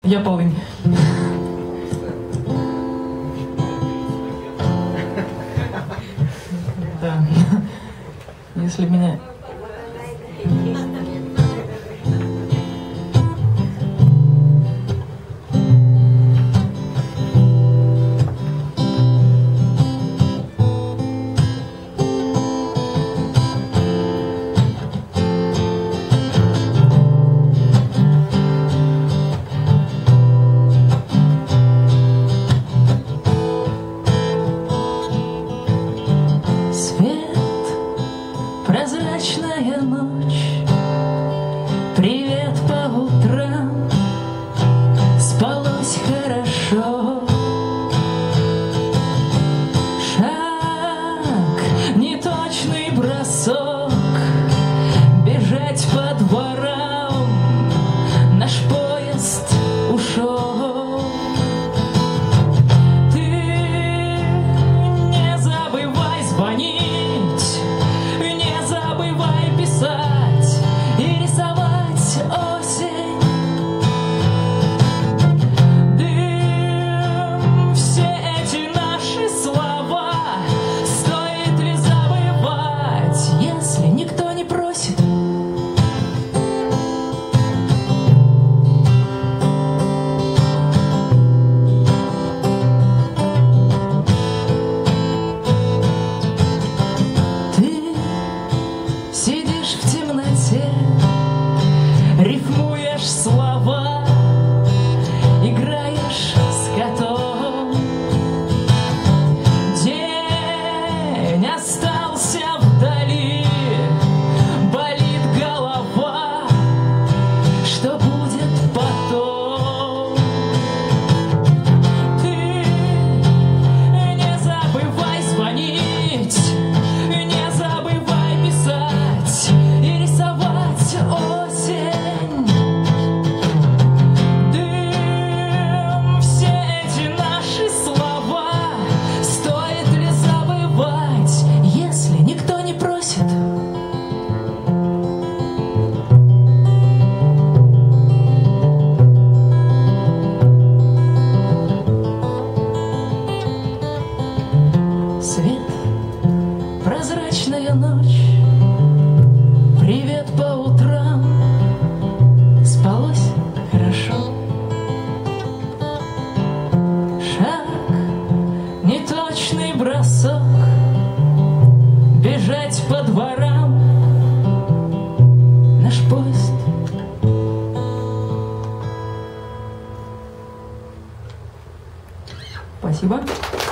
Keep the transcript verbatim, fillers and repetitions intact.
Я полынь. Да. Если меня... Прозрачная ночь, привет по утрам, спалось хорошо. Шаг, неточный бросок, бежать по дворам, наш поезд ушел. Ты не забывай звонить, и рисовать осень. Дым, все эти наши слова стоит ли забывать, если никто не просит? Ты сидишь в темноте, рифмуешь слова, играешь с котом. День остался вдали, болит голова, что будет потом? Ты не забывай звонить, не забывай писать и рисовать осень. Дым, все эти наши слова стоит ли забывать, если никто не просит? Свет, прозрачная ночь, привет по утрам, спалось хорошо. Шаг, неточный бросок, бежать по дворам, наш поезд. Спасибо.